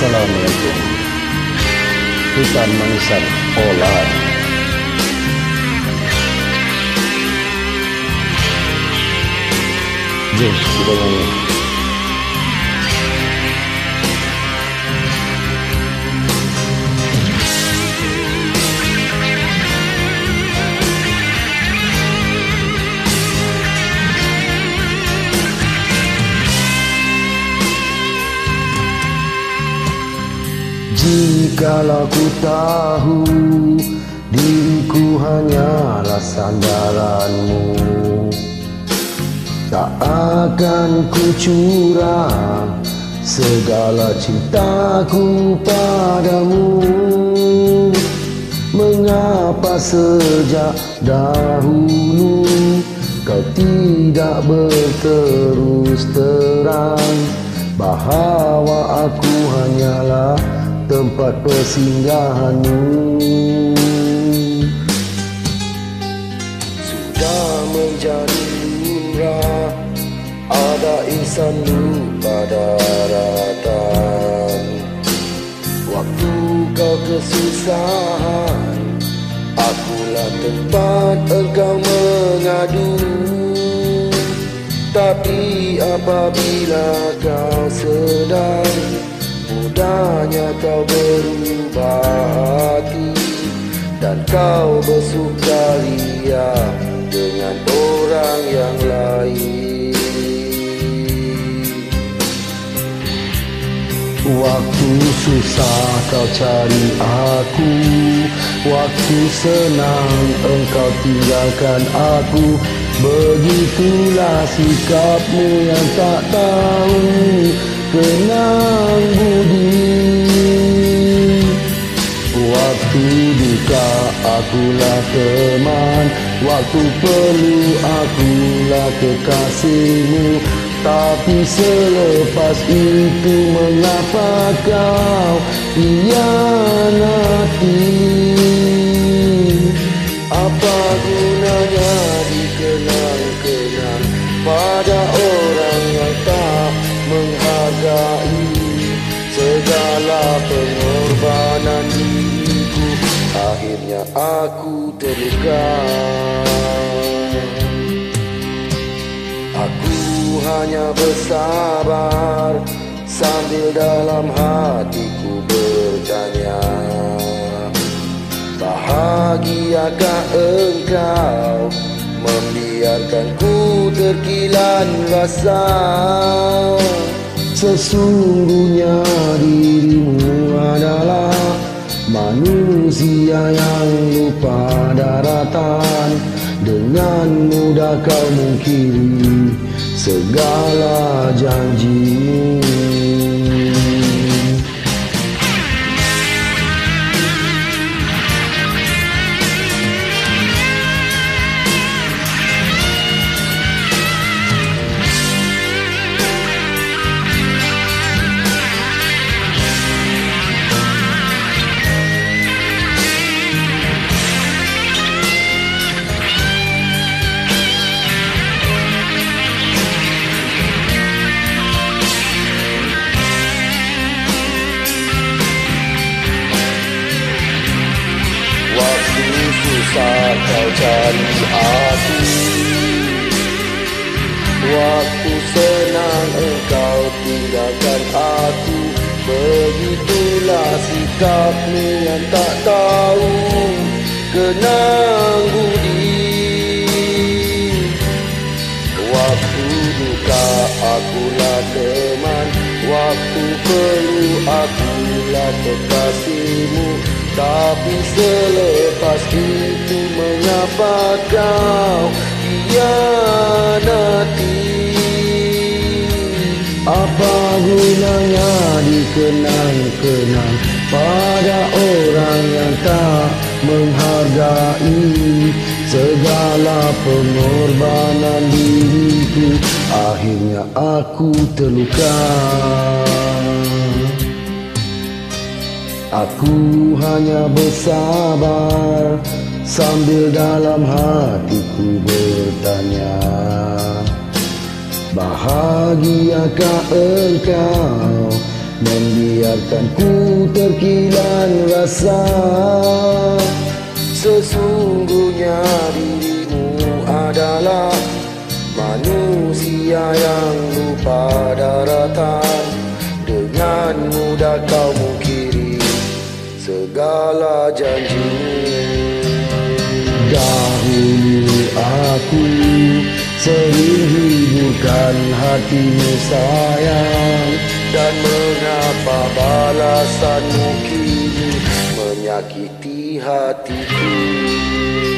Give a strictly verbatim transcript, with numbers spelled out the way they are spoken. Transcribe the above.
Assalamualaikum. Hutan Manisan Olah. Jom kita nyanyi. Jikalau ku tahu diriku hanyalah sandaranmu, tak akan ku curah segala cintaku padamu. Mengapa sejak dahulu kau tidak berterus terang bahawa aku hanyalah tempat persinggahanmu? Sudah menjadi lumrah ada insan lupa daratan. Waktu kau kesusahan, akulah tempat engkau mengadu. Tapi apabila kau sedang mudahnya kau berubah hati dan kau bersukaria dengan orang yang lain. Waktu susah kau cari aku, waktu senang engkau tinggalkan aku. Begitulah sikapmu yang tak tahu kenang budi. Waktu duka akulah teman, waktu perlu akulah kekasihmu. Tapi selepas itu mengapa kau hianati? Apa gunanya dikenang-kenang pada orang yang tak menghargai segala pengorbanan diriku? Akhirnya aku terluka. Aku hanya bersabar sambil dalam hatiku bertanya, bahagiakah engkau membiarkanku terkilan rasa? Sesungguhnya dirimu adalah manusia yang lupa daratan. Dengan mudah kau mungkiri segala janjimu. Susah kau cari aku, waktu senang engkau tinggalkan aku. Begitulah sikapmu yang tak tahu kenang budi. Waktu duka akulah teman, waktu perlu akulah kekasihmu. Tapi selepas itu mengapa kau hianati? Apa gunanya dikenang-kenang pada orang yang tak menghargai segala pengorbanan diriku? Akhirnya aku terluka. Aku hanya bersabar sambil dalam hatiku bertanya, bahagiakah engkau membiarkan ku terkilan rasa. Sesungguhnya dirimu adalah manusia yang lupa daratan. Dengan mudah kau mungkiri segala janjimu. Dahulu aku sering hiburkan hatimu sayang, dan mengapa balasanmu kini menyakiti hatiku?